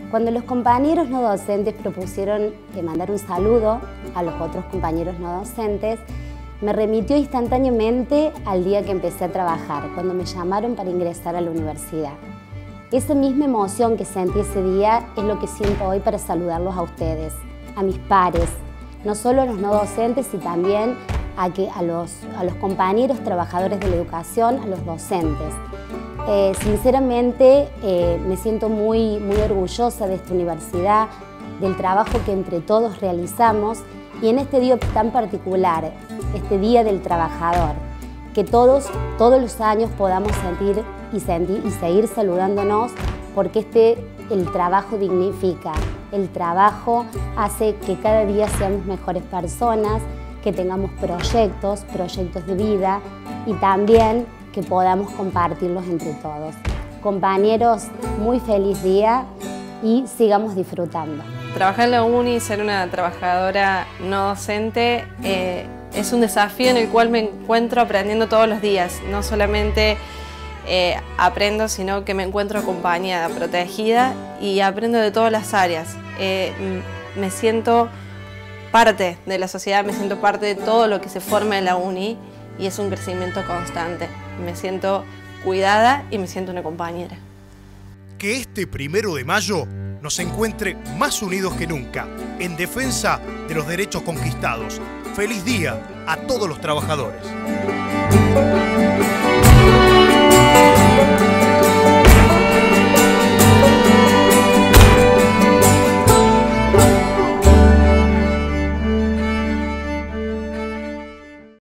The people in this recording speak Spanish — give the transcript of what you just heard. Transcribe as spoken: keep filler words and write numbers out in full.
Cuando los compañeros no docentes propusieron de mandar un saludo a los otros compañeros no docentes, me remitió instantáneamente al día que empecé a trabajar, cuando me llamaron para ingresar a la universidad. Esa misma emoción que sentí ese día es lo que siento hoy para saludarlos a ustedes, a mis pares, no solo a los no docentes, sino también a, que, a, los, a los compañeros trabajadores de la educación, a los docentes. Eh, sinceramente eh, me siento muy, muy orgullosa de esta universidad, del trabajo que entre todos realizamos y en este día tan particular, este Día del Trabajador, que todos, todos los años podamos sentir y, sentir y seguir saludándonos porque este, el trabajo dignifica, el trabajo hace que cada día seamos mejores personas, que tengamos proyectos, proyectos de vida y también que podamos compartirlos entre todos. Compañeros, muy feliz día y sigamos disfrutando. Trabajar en la uni y ser una trabajadora no docente eh, es un desafío en el cual me encuentro aprendiendo todos los días. No solamente eh, aprendo, sino que me encuentro acompañada, protegida y aprendo de todas las áreas. Eh, me siento parte de la sociedad, me siento parte de todo lo que se forma en la uni y es un crecimiento constante. Me siento cuidada y me siento una compañera. Que este primero de mayo nos encuentre más unidos que nunca en defensa de los derechos conquistados. ¡Feliz día a todos los trabajadores!